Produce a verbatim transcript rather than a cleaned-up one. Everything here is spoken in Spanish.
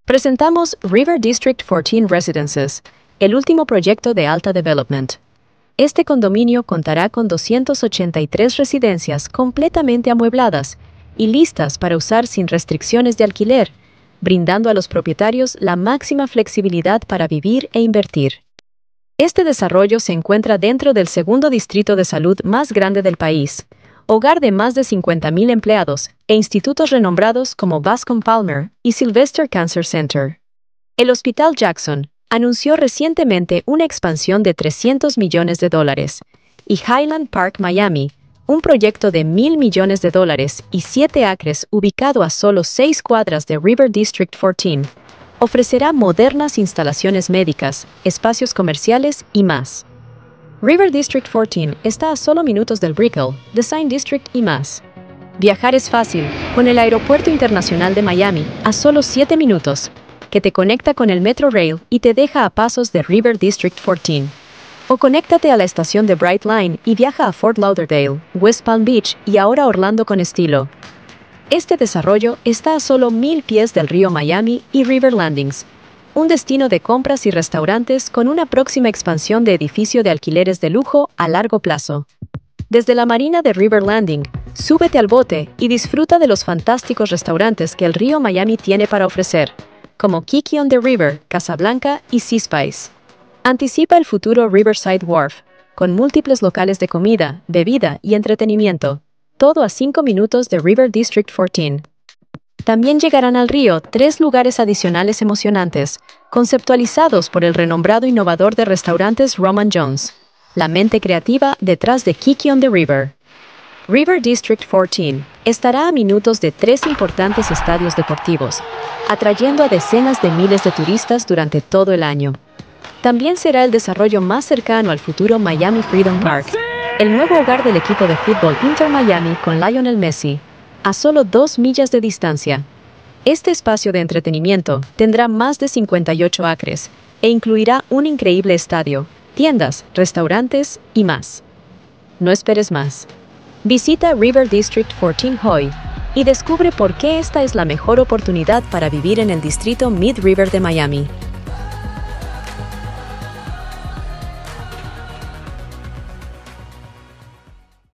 Presentamos River District catorce Residences, el último proyecto de Alta Development. Este condominio contará con doscientas ochenta y tres residencias completamente amuebladas y listas para usar sin restricciones de alquiler, brindando a los propietarios la máxima flexibilidad para vivir e invertir. Este desarrollo se encuentra dentro del segundo distrito de salud más grande del país, hogar de más de cincuenta mil empleados e institutos renombrados como Bascom Palmer y Sylvester Cancer Center. El Hospital Jackson anunció recientemente una expansión de trescientos millones de dólares, y Highland Park Miami, un proyecto de mil millones de dólares y siete acres ubicado a solo seis cuadras de River District catorce, ofrecerá modernas instalaciones médicas, espacios comerciales y más. River District catorce está a solo minutos del Brickell, Design District y más. Viajar es fácil, con el Aeropuerto Internacional de Miami a solo siete minutos, que te conecta con el Metrorail y te deja a pasos de River District catorce. O conéctate a la estación de Brightline y viaja a Fort Lauderdale, West Palm Beach y ahora Orlando con estilo. Este desarrollo está a solo mil pies del río Miami y River Landings, un destino de compras y restaurantes con una próxima expansión de edificio de alquileres de lujo a largo plazo. Desde la marina de River Landing, súbete al bote y disfruta de los fantásticos restaurantes que el río Miami tiene para ofrecer, como Kiki on the River, Casablanca y Sea Spice. Anticipa el futuro Riverside Wharf, con múltiples locales de comida, bebida y entretenimiento, todo a cinco minutos de River District catorce. También llegarán al río tres lugares adicionales emocionantes, conceptualizados por el renombrado innovador de restaurantes Roman Jones, la mente creativa detrás de Kiki on the River. River District catorce estará a minutos de tres importantes estadios deportivos, atrayendo a decenas de miles de turistas durante todo el año. También será el desarrollo más cercano al futuro Miami Freedom Park, el nuevo hogar del equipo de fútbol Inter Miami con Lionel Messi, a solo dos millas de distancia. Este espacio de entretenimiento tendrá más de cincuenta y ocho acres e incluirá un increíble estadio, tiendas, restaurantes y más. No esperes más. Visita River District catorce hoy y descubre por qué esta es la mejor oportunidad para vivir en el distrito Mid River de Miami.